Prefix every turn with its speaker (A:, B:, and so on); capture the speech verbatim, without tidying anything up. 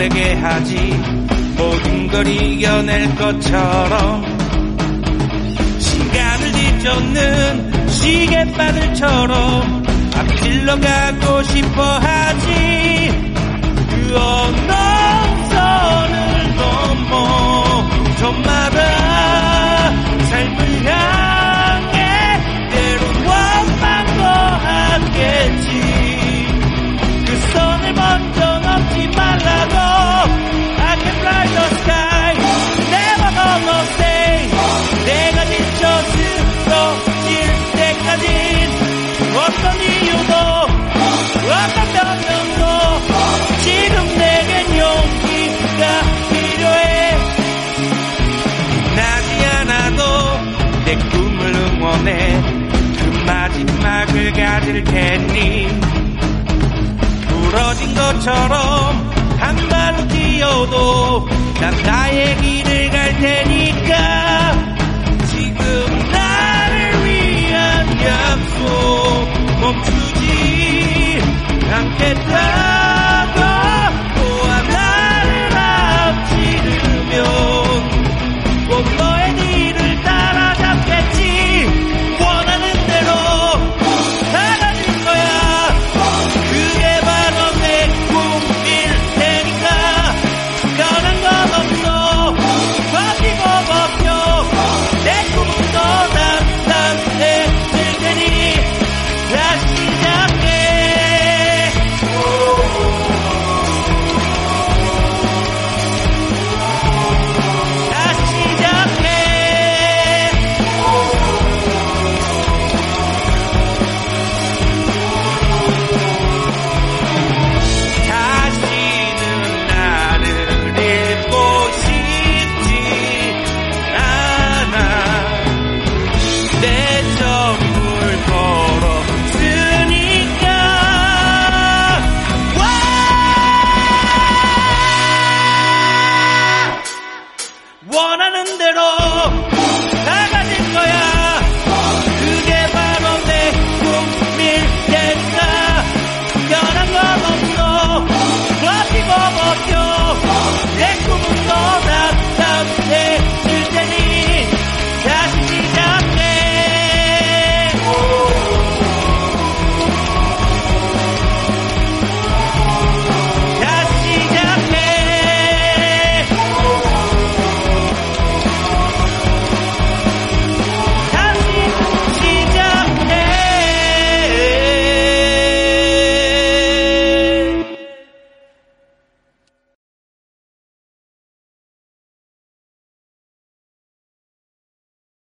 A: 설레게 하지. 모든 걸 이겨낼 것처럼 시간을 뒤쫓는 시계바늘처럼 앞질러 가고 싶어 하지. 그 어느 선을 넘어 저마다 삶을 향해 때론 원망도 하겠지. 그 선을 먼저 넘지 말라고. I can fly the sky, never gonna stay. 내가 지쳐 쓰러질 때까지 어떤 이유도 어떤 변명도 지금 내겐 용기가 필요해. 나지 않아도 내 꿈을 응원해. 그 마지막을 가질 테니 부러진 것처럼 한 발로 뛰어도 난 나의 길을 갈 테니